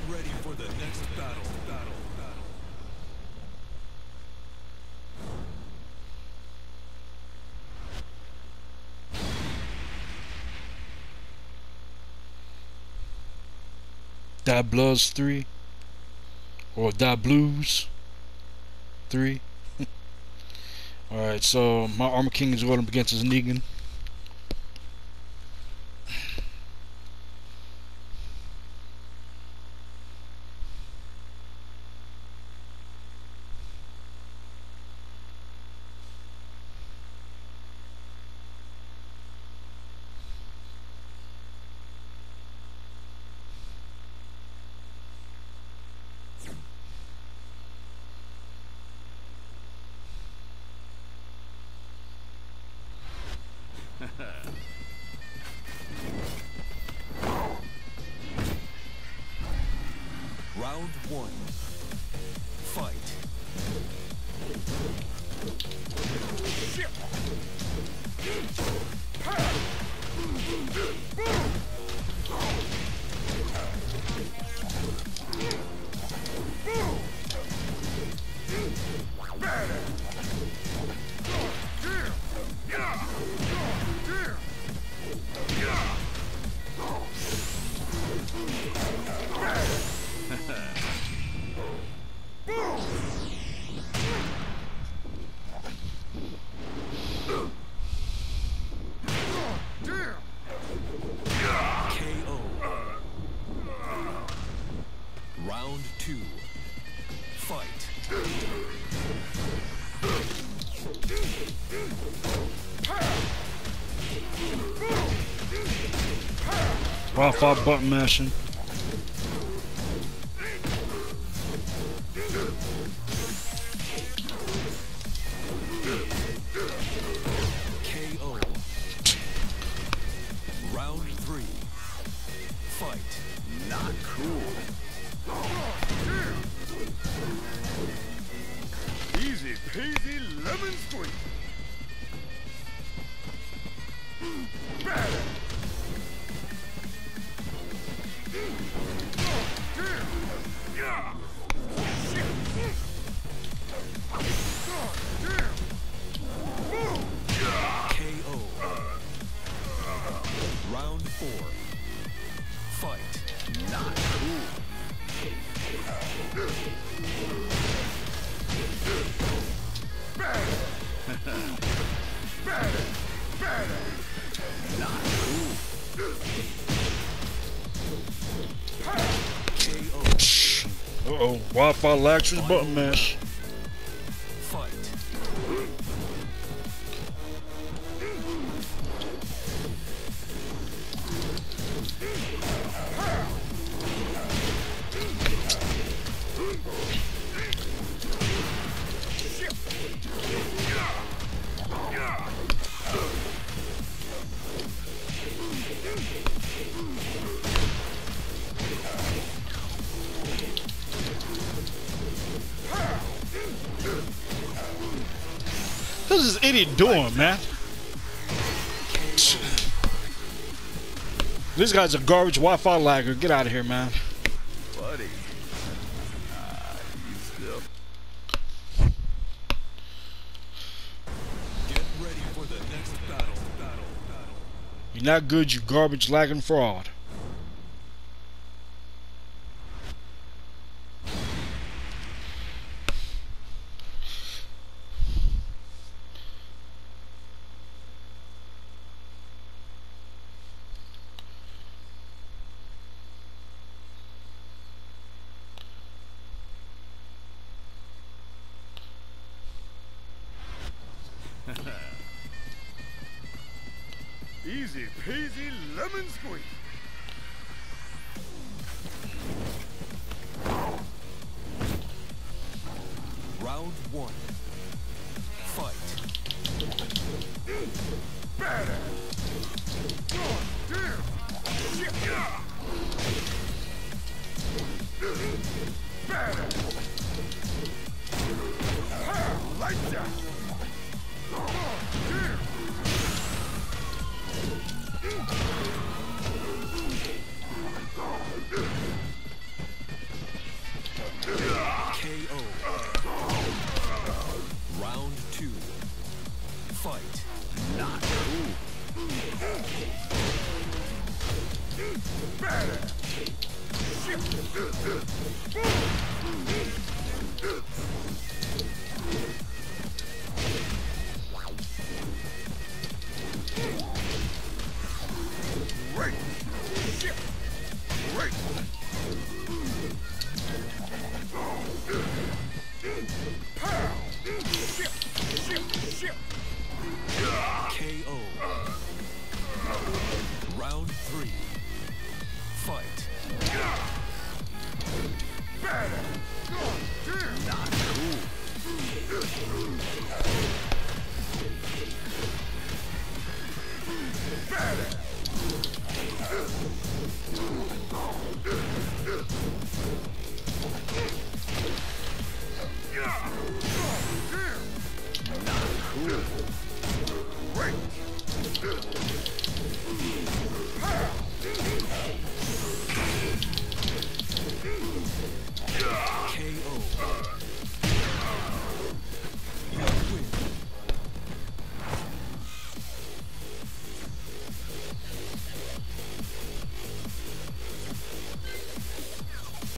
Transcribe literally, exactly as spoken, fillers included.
ready for the next battle. Battle. Battle. DaBluz three or DaBluz three. Alright, so my Armor King is going up against his Negan. Round one. Fight. Round two. Fight. Wi-Fi button mashing. K O. Round three. Fight. Not cool. Easy peasy lemon squeeze. Better. K O. Round four. Fight. Not cool. Better. Better. Better. Not cool. K O. Uh-oh. Wi-Fi laxers button mash. Fight. What's this idiot doing, man? This guy's a garbage Wi-Fi lagger. Get out of here, man. Buddy. Ah, you still. Get ready for the next battle. Battle. Battle. You're not good, you garbage lagging fraud. Easy peasy lemon squeeze. Round one. Fight. Better. Better. Like that. Great. Ship. Great. Pow. Ship. Ship. Ship. K O. Round three. Fight. Better. Not cool. Better. Not cool. Great. Pow.